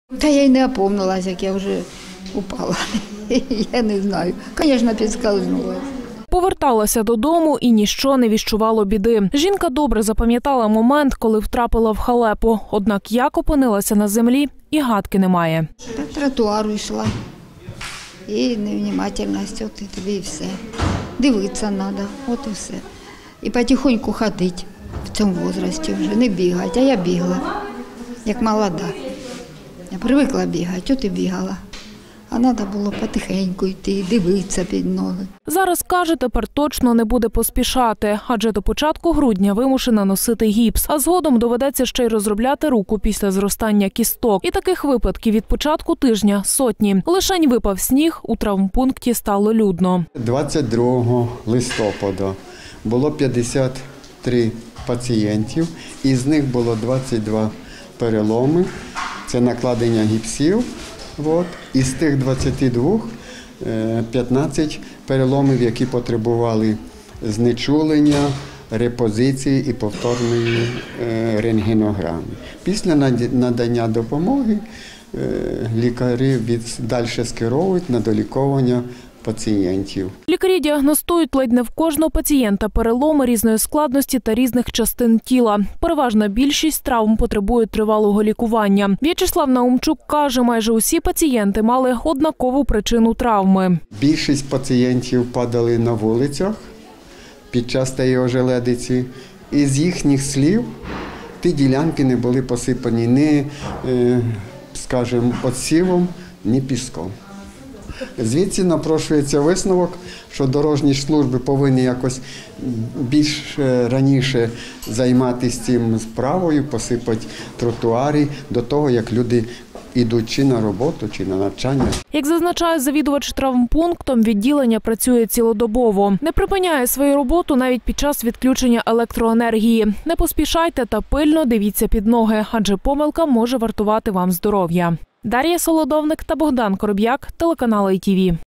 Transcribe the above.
Та я й не опомнилась, як я вже упала. Я не знаю. Звісно, підскользнулася. Поверталася додому і ніщо не віщувало біди. Жінка добре запам'ятала момент, коли втрапила в халепу. Однак як опинилася на землі, і гадки немає. По тротуару йшла. І невнимательність, от і тобі і все. Дивитися треба, от і все. І потихоньку ходити в цьому віці вже, не бігати. А я бігла, як молода. Я привикла бігати, от і бігала. А треба було потихеньку йти, дивитися під ноги. Зараз, каже, тепер точно не буде поспішати, адже до початку грудня вимушена носити гіпс, а згодом доведеться ще й розробляти руку після зростання кісток. І таких випадків від початку тижня сотні. Лишень випав сніг, у травмпункті стало людно. 22 листопада було 53 пацієнтів, із них було 22 переломи, це накладення гіпсів. Із тих 22 – 15 переломів, які потребували знечулення, репозиції і повторної рентгенограми. Після надання допомоги лікарі далі скеровують на долікування пацієнтів. Лікарі діагностують ледь не в кожного пацієнта переломи різної складності та різних частин тіла. Переважна більшість травм потребує тривалого лікування. В'ячеслав Наумчук каже, майже усі пацієнти мали однакову причину травми. Більшість пацієнтів падали на вулицях під час тієї ожеледиці. І з їхніх слів ті ділянки не були посипані ні, скажімо, отсівом, ні піском. Звідси напрошується висновок, що дорожні служби повинні якось більш раніше займатися цим справою, посипати тротуари до того, як люди йдуть чи на роботу, чи на навчання. Як зазначає завідувач травмпунктом, відділення працює цілодобово. Не припиняє свою роботу навіть під час відключення електроенергії. Не поспішайте та пильно дивіться під ноги, адже помилка може вартувати вам здоров'я. Дар'я Солодовник та Богдан Короб'як, телеканал ITV.